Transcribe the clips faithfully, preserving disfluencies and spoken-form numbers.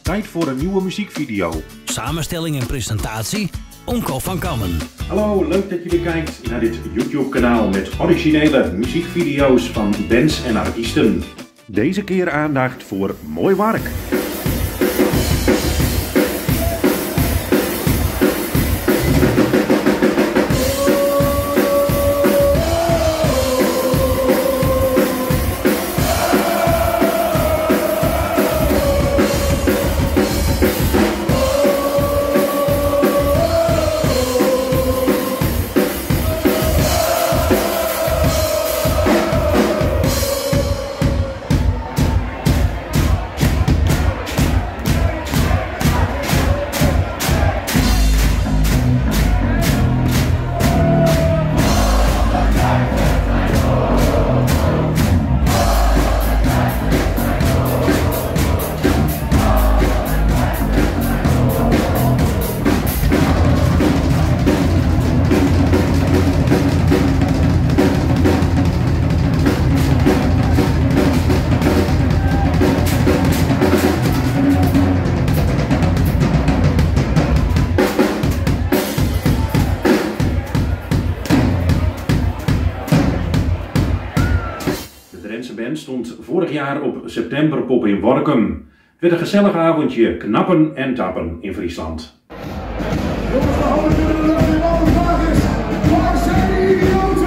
Tijd voor een nieuwe muziekvideo. Samenstelling en presentatie, Onko van Kammen. Hallo, leuk dat je weer kijkt naar dit YouTube kanaal met originele muziekvideo's van bands en artiesten. Deze keer aandacht voor mooi werk. De band stond vorig jaar op Septemberpop in Workum. Het werd een gezellig avondje knappen en tappen in Friesland. Jongens, we houden jullie dat er wel de vraag is. Waar zijn die idioten?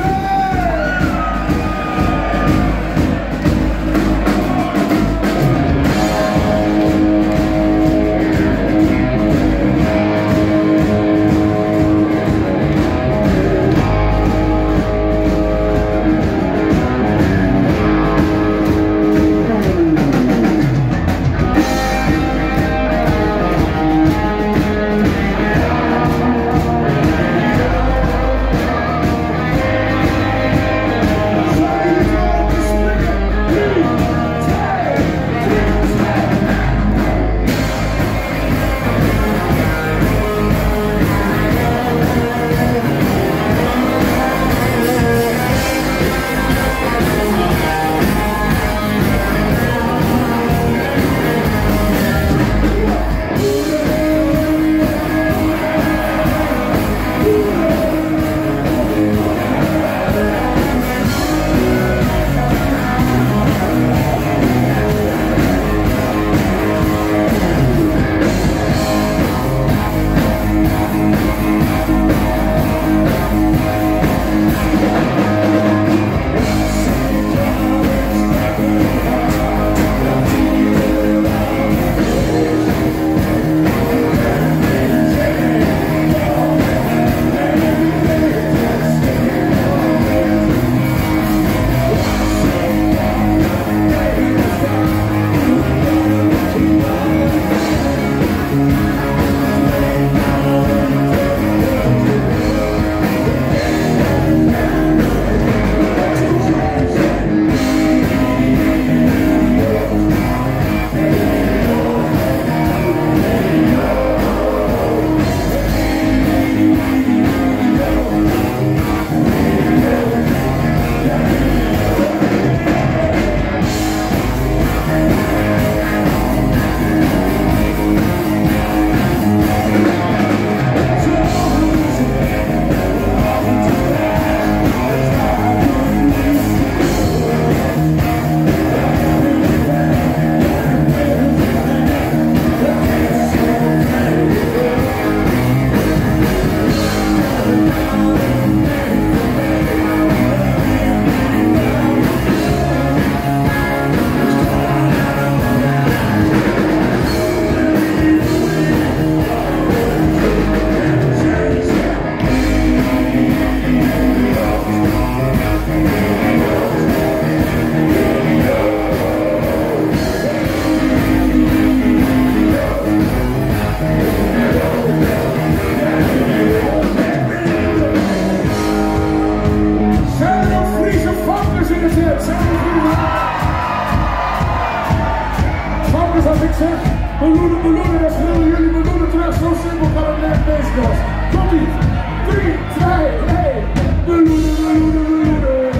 Beloenen, beloenen, dat willen jullie beloenen terug. Zo simpel kan het net deze was. Komt-ie. drie, twee, één. Beloenen, beloenen, beloenen.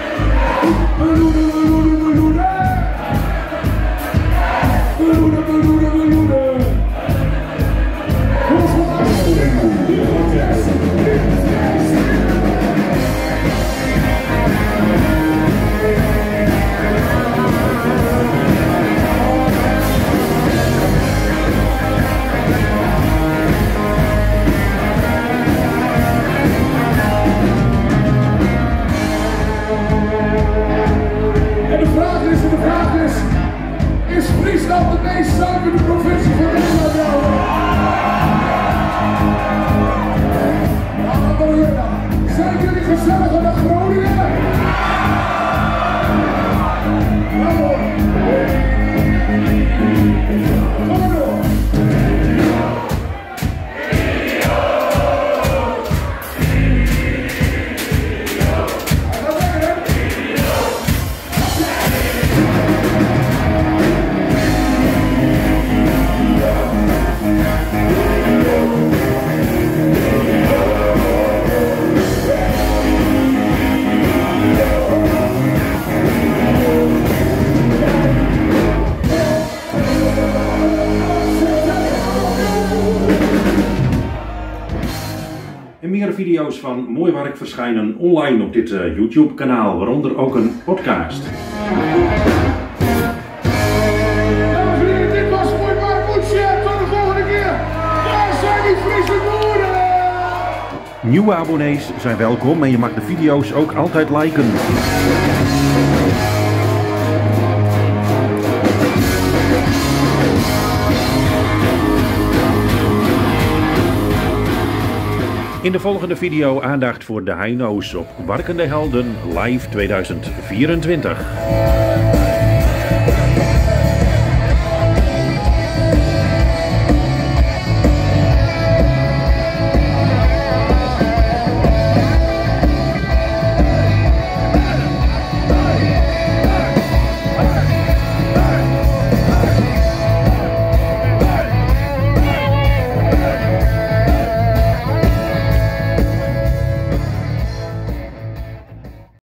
Beloenen, beloenen, beloenen. Beloenen, beloenen. meest zuivere provincie van Nederland, ja hoor. Ja, dat wil je dan. Zijn jullie gezelliger dan Groningen? Ja hoor. Kom maar door. En meer video's van Mooi Werk verschijnen online op dit uh, YouTube kanaal, waaronder ook een podcast. Dames en heren, dit was Mooi Werk Moedje. Tot de volgende keer. Daar zijn die Friese boeren. Nieuwe abonnees zijn welkom en je mag de video's ook altijd liken. In de volgende video aandacht voor de Heino's op Warkende Helden Live tweeduizend vierentwintig.